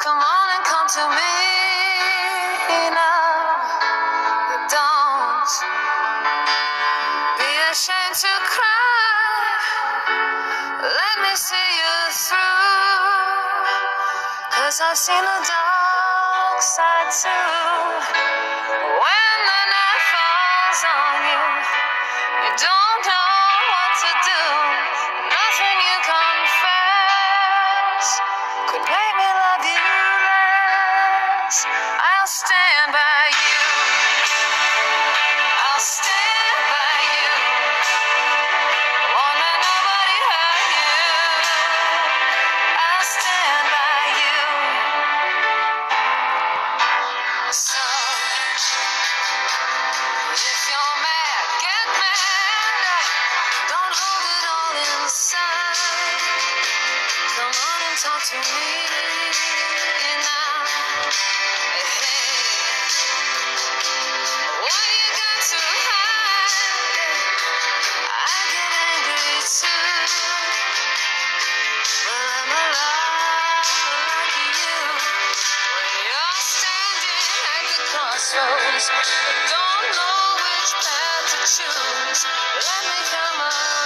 Come on and come to me now. Don't be ashamed to cry. Let me see you through. 'Cause I've seen the dark side too. When the night falls on you, you don't know what to do. Nothing you confess could make me love you less. I'll stand by you. I'll stand by you. Won't let nobody hurt you. I'll stand by you. So if you're mad, get mad. Don't hold it all inside. Come on and talk to me now. Hey, what you got to hide? I get angry too. Well, I'm a lot like you. When you're standing at the crossroads, don't know which path to choose. Let me come along.